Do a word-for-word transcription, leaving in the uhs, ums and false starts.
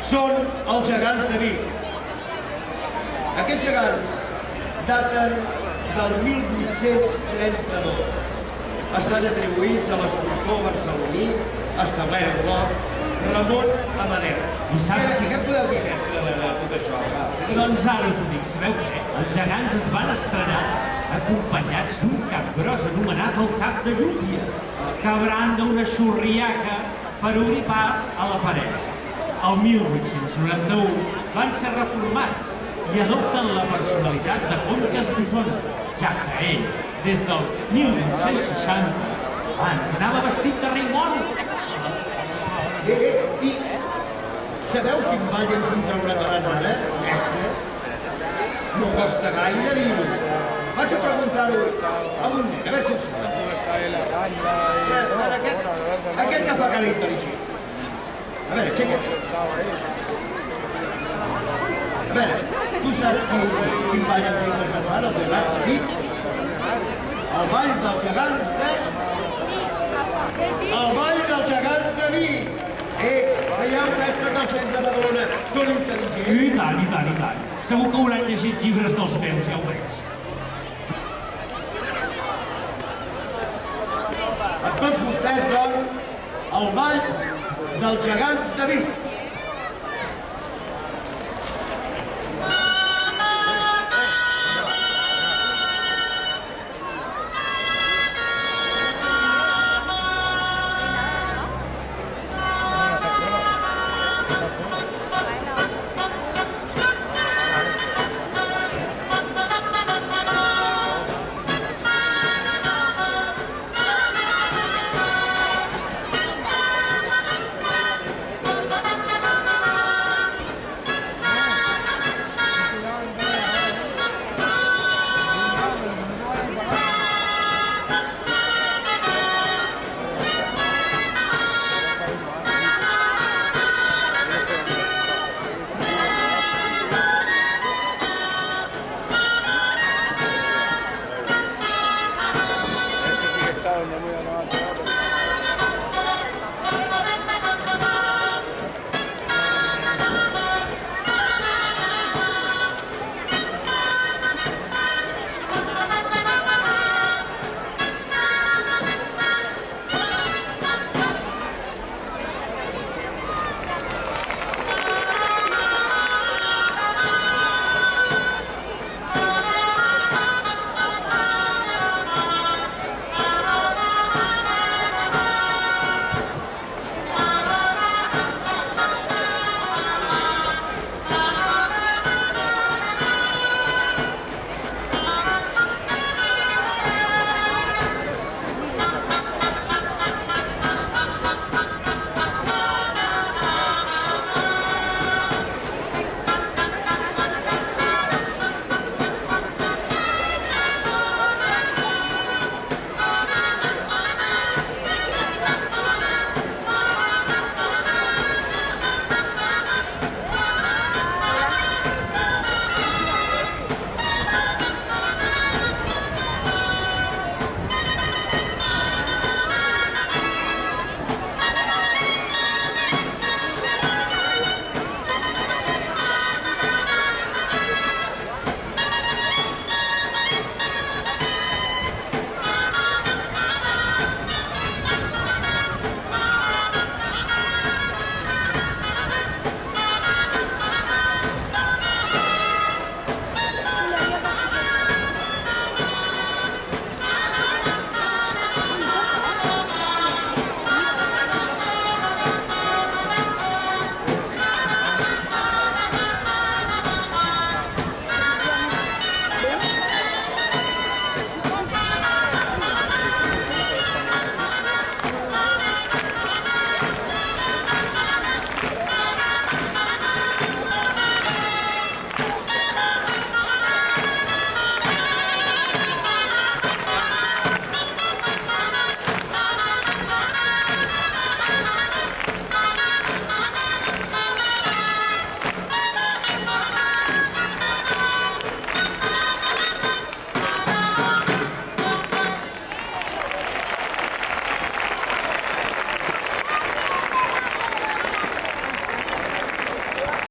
són els gegants de Vic. Aquests gegants daten del mil vuit-cents trenta-dos. Estan atribuïts a l'escultor barceloní establert Bloc, Ramon Amadeu. I sap Què, què podeu dir, mestre, de tot això? Va, sí. Doncs ara us ho dic, sabeu què? Els gegants es van estrenar acompanyats d'un cap gros anomenat el Cap de Llúpia, que branda una xurriaca per obrir pas a la paret. El mil vuit-cents noranta-u van ser reformats i adopten la personalitat de Conques d'Osona, ja que ell, des del mil vuit-cents seixanta, abans anava vestit de rei mono. Eh, eh, i sabeu quin ball ens interpretaran ara, mestre? No costa gaire dir-ho. Vaig a preguntar-ho a un nen, a veure si ho sap. A veure, aquest, aquest que fa cara intel·ligent. A veure, aixeca't. A veure, tu saps quin, quin ball ens interpretaran els gegants de Vic? El ball dels gegants de... El ball dels gegants de Vic! Eh, veieu, mestre, que els nens de Badalona són intel·ligents? I tant, i tant, i tant. Segur que hauran llegit llibres dels meus, ja ho veig. A tots vostès, doncs, el ball dels gegants de Vic.